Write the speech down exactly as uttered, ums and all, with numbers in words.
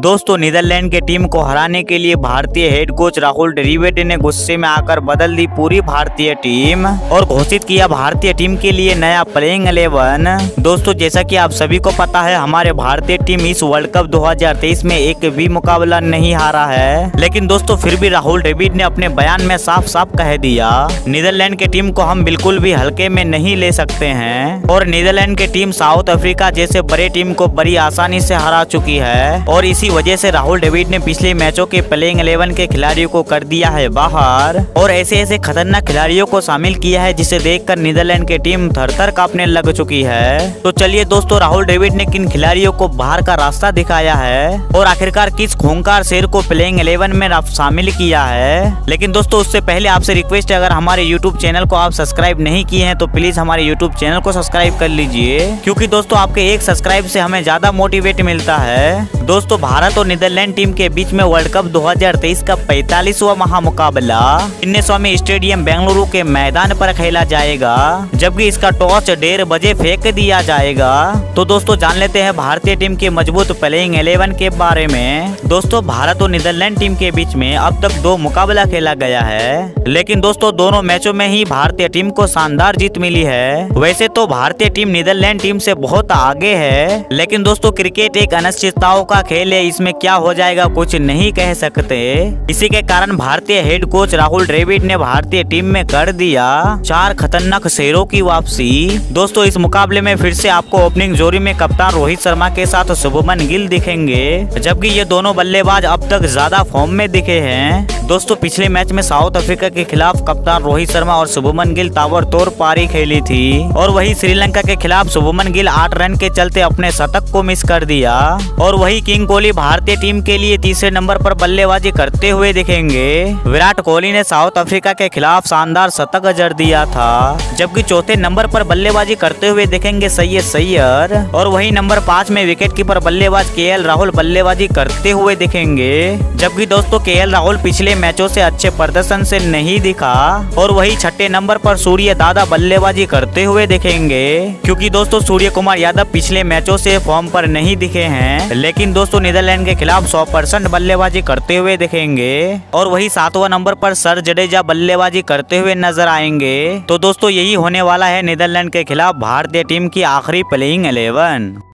दोस्तों नीदरलैंड के टीम को हराने के लिए भारतीय हेड कोच राहुल द्रविड़ ने गुस्से में आकर बदल दी पूरी भारतीय टीम और घोषित किया भारतीय टीम के लिए नया प्लेइंग इलेवन। दोस्तों जैसा कि आप सभी को पता है, हमारे भारतीय टीम इस वर्ल्ड कप दो हज़ार तेईस में एक भी मुकाबला नहीं हारा है, लेकिन दोस्तों फिर भी राहुल द्रविड़ ने अपने बयान में साफ साफ कह दिया नीदरलैंड की टीम को हम बिल्कुल भी हल्के में नहीं ले सकते हैं और नीदरलैंड की टीम साउथ अफ्रीका जैसे बड़े टीम को बड़ी आसानी से हरा चुकी है और इसी वजह से राहुल द्रविड़ ने पिछले मैचों के प्लेइंग इलेवन के खिलाड़ियों को कर दिया है बाहर और ऐसे ऐसे खतरनाक खिलाड़ियों को शामिल किया है जिसे देखकर नीदरलैंड की टीम थर-थर कांपने लग चुकी है। तो चलिए दोस्तों, राहुल द्रविड़ ने किन खिलाड़ियों को बाहर का रास्ता दिखाया है और आखिरकार किस खूंखार शेर को प्लेइंग इलेवन में शामिल किया है। लेकिन दोस्तों उससे पहले आपसे रिक्वेस्ट है, अगर हमारे यूट्यूब चैनल को आप सब्सक्राइब नहीं किए हैं तो प्लीज हमारे यूट्यूब चैनल को सब्सक्राइब कर लीजिए, क्योंकि दोस्तों आपके एक सब्सक्राइब से हमें ज्यादा मोटिवेट मिलता है। दोस्तों भारत और नीदरलैंड टीम के बीच में वर्ल्ड कप दो हज़ार तेईस का पैंतालीसवां महामुकाबला चिन्नास्वामी स्टेडियम बेंगलुरु के मैदान पर खेला जाएगा, जबकि इसका टॉस डेढ़ बजे फेंक दिया जाएगा। तो दोस्तों जान लेते हैं भारतीय टीम के मजबूत प्लेइंग इलेवन के बारे में। दोस्तों भारत और नीदरलैंड टीम के बीच में अब तक दो मुकाबला खेला गया है, लेकिन दोस्तों दोनों मैचों में ही भारतीय टीम को शानदार जीत मिली है। वैसे तो भारतीय टीम नीदरलैंड टीम से बहुत आगे है, लेकिन दोस्तों क्रिकेट एक अनिश्चितताओं का खेल है, इसमें क्या हो जाएगा कुछ नहीं कह सकते। इसी के कारण भारतीय हेड कोच राहुल द्रविड़ ने भारतीय टीम में कर दिया चार खतरनाक शेरों की वापसी। दोस्तों इस मुकाबले में फिर से आपको ओपनिंग जोड़ी में कप्तान रोहित शर्मा के साथ शुभमन गिल दिखेंगे, जबकि ये दोनों बल्लेबाज अब तक ज्यादा फॉर्म में दिखे हैं। दोस्तों पिछले मैच में साउथ अफ्रीका के खिलाफ कप्तान रोहित शर्मा और शुभमन गिल ताबड़तोड़ पारी खेली थी और वही श्रीलंका के खिलाफ शुभमन गिल आठ रन के चलते अपने शतक को मिस कर दिया और वही किंग कोहली भारतीय टीम के लिए तीसरे नंबर पर बल्लेबाजी करते हुए दिखेंगे। विराट कोहली ने साउथ अफ्रीका के खिलाफ शानदार शतक जड़ दिया था, जबकि चौथे नंबर पर बल्लेबाजी करते हुए दिखेंगे सैयद सैयर और वही नंबर पाँच में विकेटकीपर बल्लेबाज के एल राहुल बल्लेबाजी करते हुए दिखेंगे, जबकि दोस्तों के एल राहुल पिछले मैचों से अच्छे प्रदर्शन से नहीं दिखा और वही छठे नंबर पर सूर्य दादा बल्लेबाजी करते हुए दिखेंगे, क्योंकि दोस्तों सूर्य कुमार यादव पिछले मैचों से फॉर्म पर नहीं दिखे हैं, लेकिन दोस्तों नीदरलैंड के खिलाफ सौ परसेंट बल्लेबाजी करते हुए दिखेंगे और वही सातवां नंबर पर सर जडेजा बल्लेबाजी करते हुए नजर आएंगे। तो दोस्तों यही होने वाला है नीदरलैंड के खिलाफ भारतीय टीम की आखिरी प्लेइंग इलेवन।